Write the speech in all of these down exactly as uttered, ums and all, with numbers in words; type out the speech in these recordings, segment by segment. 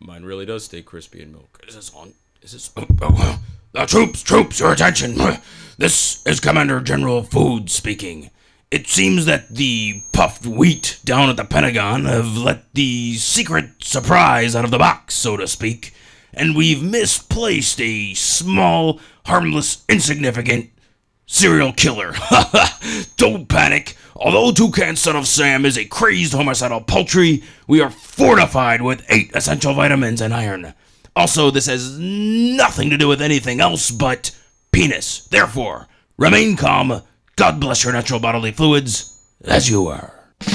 Mine really does stay crispy in milk. Is this on? Is this... Oh, oh, uh, troops, troops, your attention. This is Commander General Foods speaking. It seems that the puffed wheat down at the Pentagon have let the secret surprise out of the box, so to speak, and we've misplaced a small, harmless, insignificant serial killer. Don't panic. Although Toucan Son of Sam is a crazed homicidal poultry, we are fortified with eight essential vitamins and iron. Also, this has nothing to do with anything else but penis. Therefore, remain calm. God bless your natural bodily fluids, as you are.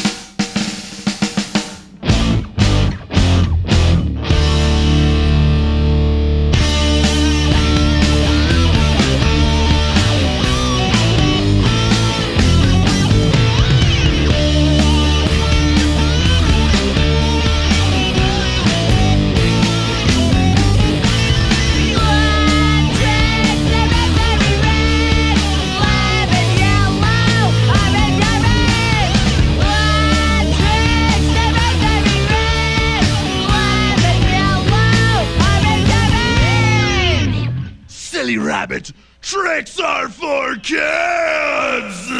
Rabbit, tricks are for kids!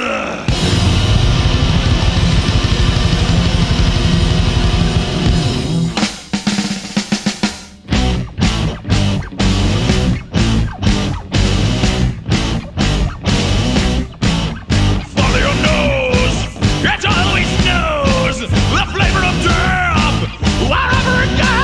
Follow your nose, it always knows the flavor of death, wherever it goes!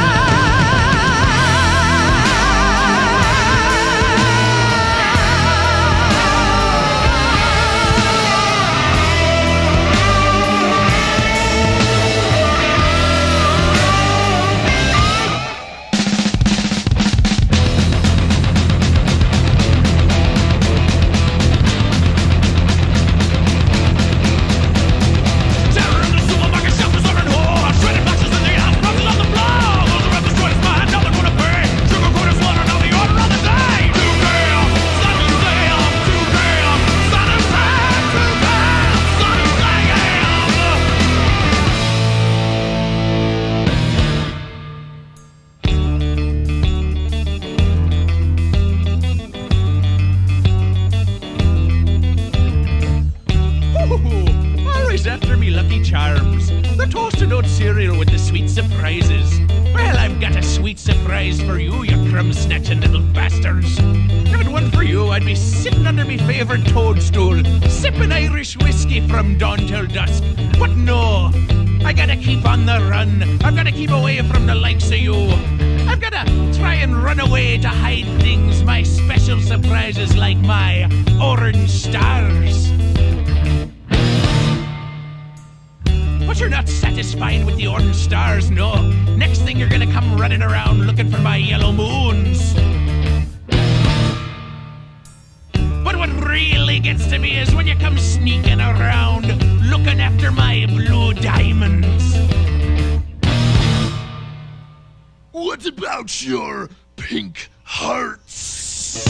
After me Lucky Charms, the toasted oat cereal with the sweet surprises. Well, I've got a sweet surprise for you, you crumb-snatching little bastards. If it weren't for you, I'd be sitting under me favourite toadstool, sipping Irish whiskey from dawn till dusk. But no, I gotta keep on the run. I've gotta keep away from the likes of you. I've gotta try and run away to hide things, my special surprises like my orange stars. But you're not satisfied with the orange stars, no. Next thing you're gonna come running around looking for my yellow moons. But what really gets to me is when you come sneaking around looking after my blue diamonds. What about your pink hearts?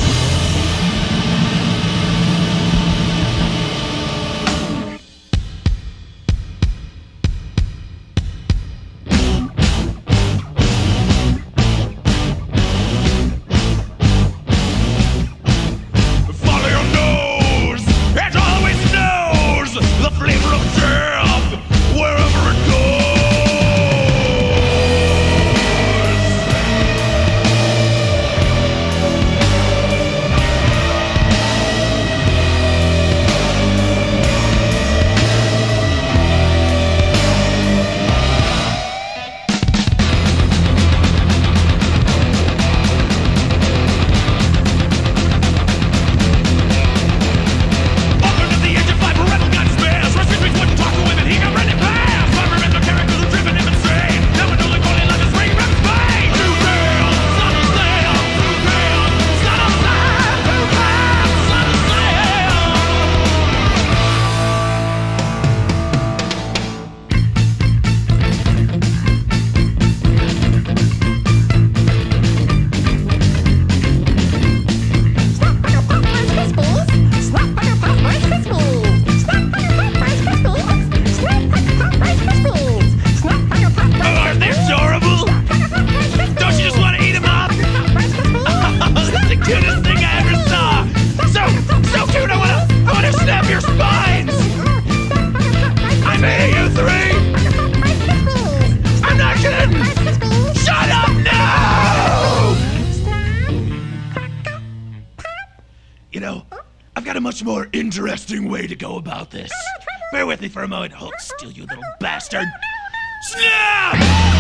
much more interesting way to go about this. Bear with me for a moment. Hold still, you little bastard. Snap!